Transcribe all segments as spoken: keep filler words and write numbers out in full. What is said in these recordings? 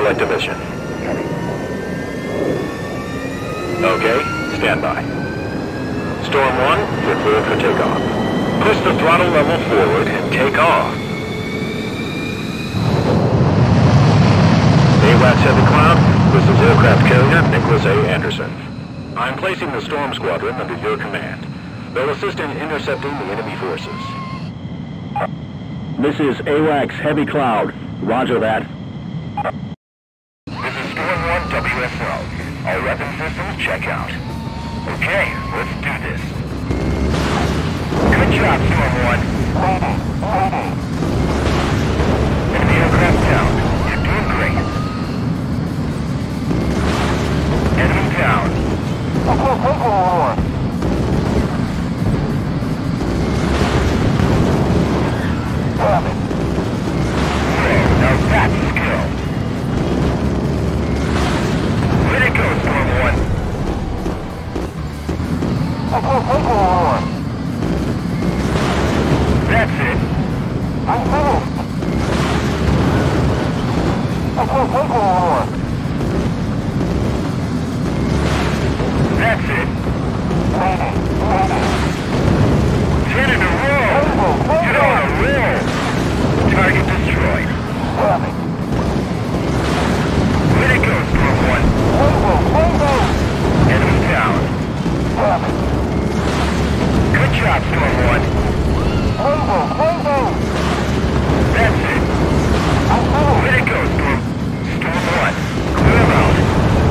Satellite Division. Okay, stand by. Storm one, you're clear for takeoff. Push the throttle level forward and take off. AWACS Heavy Cloud, this is aircraft carrier Nicholas A. Anderson. I'm placing the Storm Squadron under your command. They'll assist in intercepting the enemy forces. This is AWACS Heavy Cloud. Roger that. This is Storm one W S L. All weapon systems check out. Okay, let's do this. Good job, Storm one. Enemy aircraft down. You're doing great. Enemy down. Now that's skill. Way to go, Storm one. That's it. That's it. Ten in a row. Get on a roll. Target destroyed. Way to go, Storm one. Enemy down. Good job, Storm one. That's it. Way to go, Storm. Storm one. Clear them out.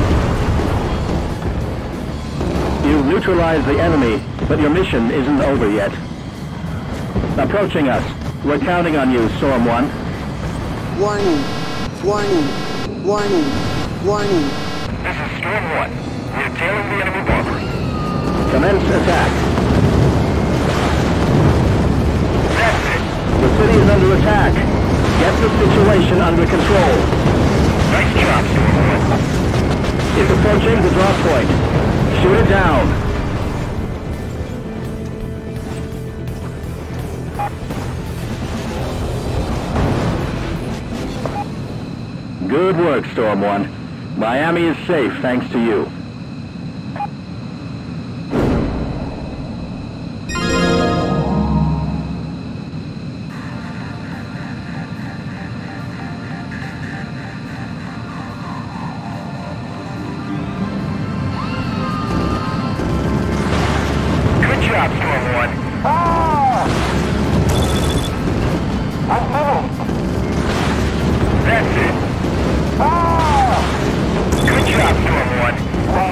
You neutralized the enemy, but your mission isn't over yet. Approaching us. We're counting on you, Storm one. Warning. Warning. Warning. Warning. This is Storm one. We're tailing the enemy bomber. Commence attack. That's it. The city is under attack. Get the situation under control. Nice job, Storm one. It's approaching the drop point. Shoot it down. Good work, Storm one. Miami is safe thanks to you. Good job, Storm one. That's it. Good job, Storm one.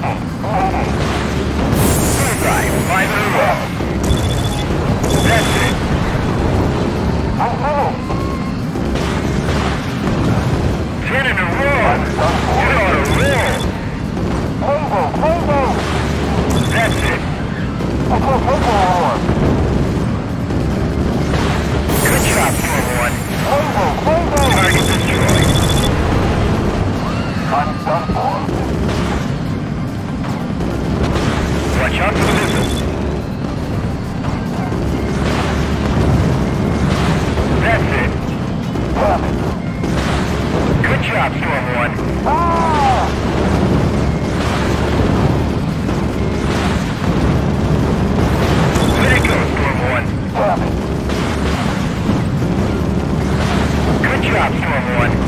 Bullseye, five in a row. That's it. Ten in a row. You're on a roll. That's it. Good job, Storm one. Target destroyed. Watch out for the missile. That's it. Good job, Storm one. Way to go, Storm one. Good job, Storm one.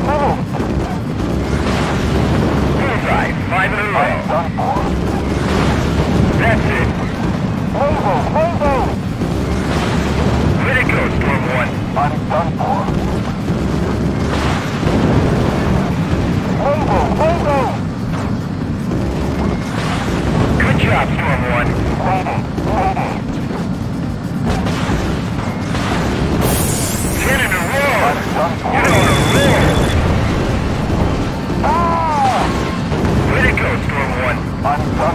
Bullseye, five in a row. That's it. Way to go, Storm one. I'm done for. Good job, Storm one. Ten in a row. You're on a roll. Way to go, Storm one.